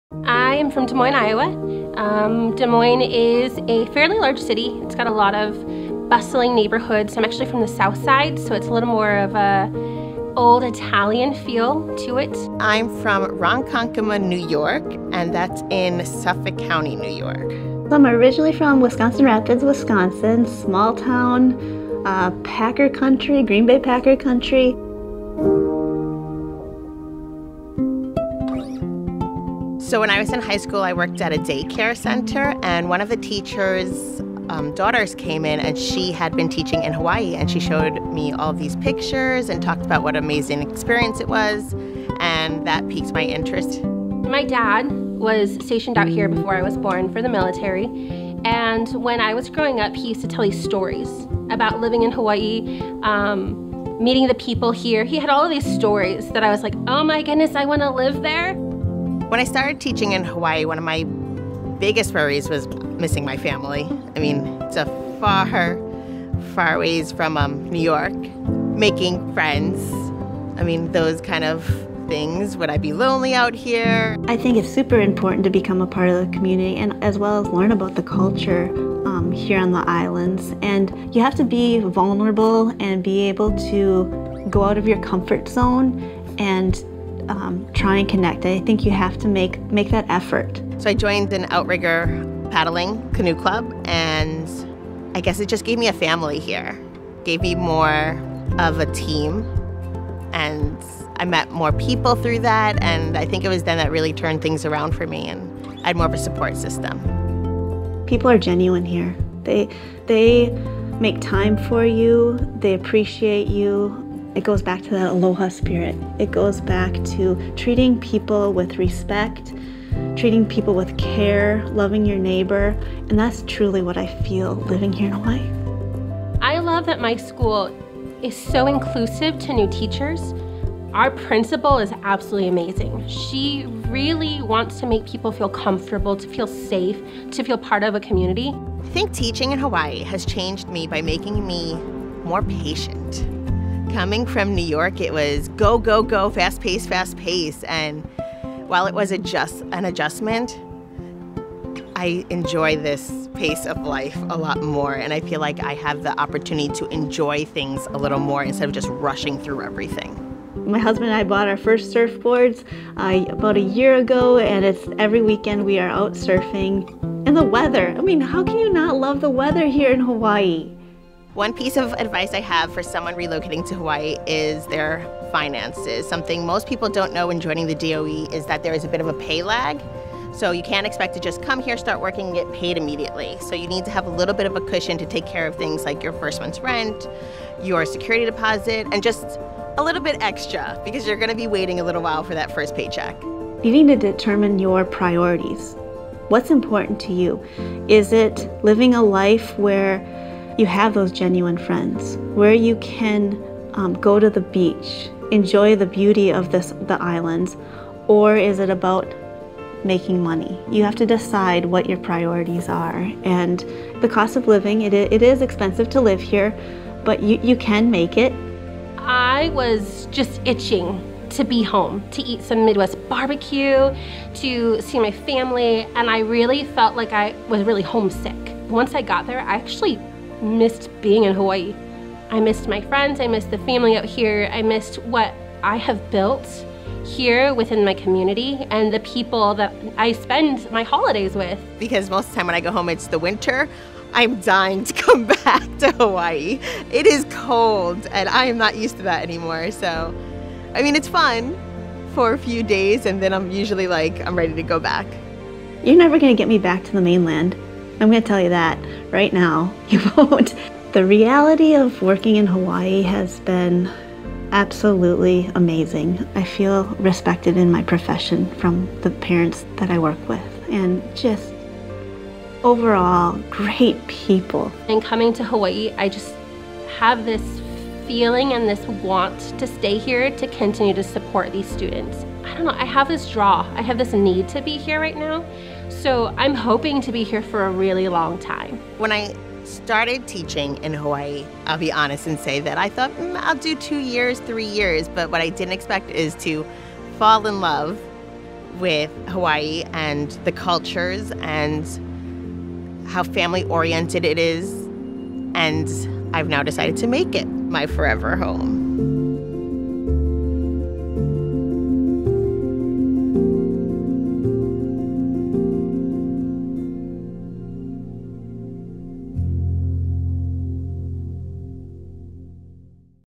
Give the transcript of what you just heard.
I am from Des Moines, Iowa. Des Moines is a fairly large city. It's got a lot of bustling neighborhoods. I'm actually from the south side, so it's a little more of a old Italian feel to it. I'm from Ronkonkoma, New York, and that's in Suffolk County, New York. I'm originally from Wisconsin Rapids, Wisconsin, small town, Packer country, Green Bay Packer country. So when I was in high school, I worked at a daycare center, and one of the teachers' daughters came in, and she had been teaching in Hawaii, and she showed me all these pictures and talked about what an amazing experience it was, and that piqued my interest. My dad was stationed out here before I was born for the military, and when I was growing up, he used to tell these stories about living in Hawaii, meeting the people here. He had all of these stories that I was like, oh my goodness, I want to live there. When I started teaching in Hawaii, one of my biggest worries was missing my family. I mean, it's a far ways from New York. Making friends, I mean, those kind of things. Would I be lonely out here? I think it's super important to become a part of the community and as well as learn about the culture here on the islands. And you have to be vulnerable and be able to go out of your comfort zone and try and connect. I think you have to make that effort. So I joined an outrigger paddling canoe club, and I guess it just gave me a family here. Gave me more of a team, and I met more people through that, and I think it was then that really turned things around for me, and I had more of a support system. People are genuine here. They make time for you, they appreciate you. It goes back to that aloha spirit. It goes back to treating people with respect, treating people with care, loving your neighbor, and that's truly what I feel living here in Hawaii. I love that my school is so inclusive to new teachers. Our principal is absolutely amazing. She really wants to make people feel comfortable, to feel safe, to feel part of a community. I think teaching in Hawaii has changed me by making me more patient. Coming from New York, it was go, go, go, fast pace, and while it was an adjustment, I enjoy this pace of life a lot more, and I feel like I have the opportunity to enjoy things a little more instead of just rushing through everything. My husband and I bought our first surfboards about a year ago, and it's every weekend we are out surfing. And the weather, I mean, how can you not love the weather here in Hawaii? One piece of advice I have for someone relocating to Hawaii is their finances. Something most people don't know when joining the DOE is that there is a bit of a pay lag. So you can't expect to just come here, start working, and get paid immediately. So you need to have a little bit of a cushion to take care of things like your first month's rent, your security deposit, and just a little bit extra because you're going to be waiting a little while for that first paycheck. You need to determine your priorities. What's important to you? Is it living a life where you have those genuine friends, where you can go to the beach, enjoy the beauty of the islands, or is it about making money? You have to decide what your priorities are. And the cost of living, it is expensive to live here, but you can make it. I was just itching to be home, to eat some Midwest barbecue, to see my family, and I really felt like I was really homesick. Once I got there, I actually missed being in Hawaii. I missed my friends, I missed the family out here, I missed what I have built here within my community and the people that I spend my holidays with. Because most of the time when I go home it's the winter, I'm dying to come back to Hawaii. It is cold and I am not used to that anymore. So, I mean, it's fun for a few days and then I'm usually like, I'm ready to go back. You're never gonna get me back to the mainland. I'm going to tell you that right now. You won't. The reality of working in Hawaii has been absolutely amazing. I feel respected in my profession from the parents that I work with, and just overall great people. And coming to Hawaii, I just have this feeling and this want to stay here to continue to support these students. I don't know, I have this draw. I have this need to be here right now. So I'm hoping to be here for a really long time. When I started teaching in Hawaii, I'll be honest and say that I thought, I'll do 2 years, 3 years, but what I didn't expect is to fall in love with Hawaii and the cultures and how family-oriented it is. And I've now decided to make it my forever home.